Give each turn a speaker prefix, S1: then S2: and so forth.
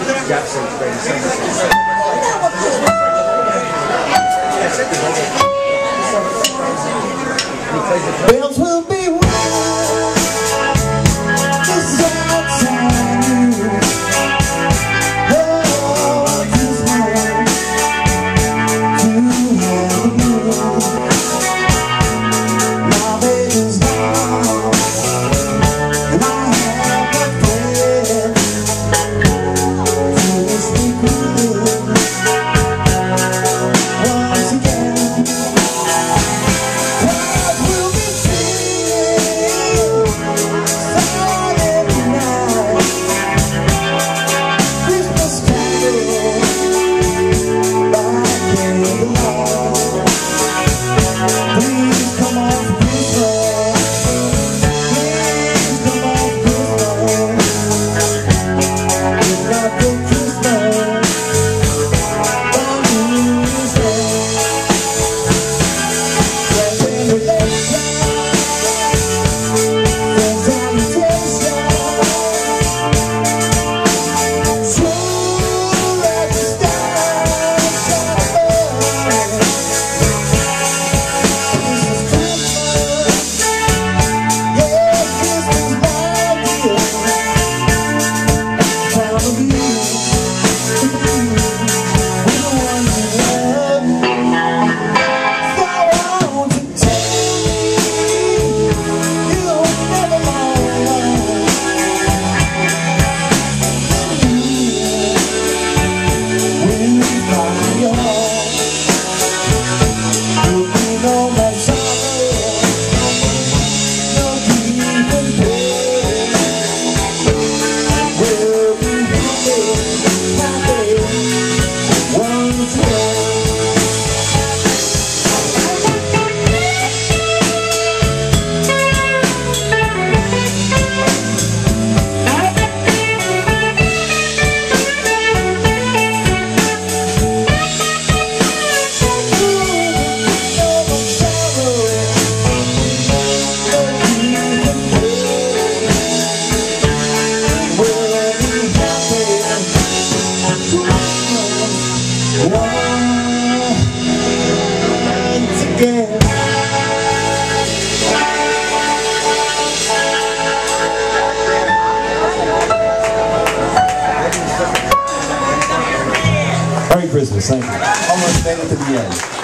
S1: Bells will be ringing. This is our time. Oh, this time to have you. My baby's gone, and I have a friend who is me good once again. We'll be singing Saturday night, Christmas carol by candlelight. Please come on for Christmas. Please come on for Christmas. It's not for Christmas on New Year's Day.
S2: Merry Christmas, thank you. Almost made it to the end.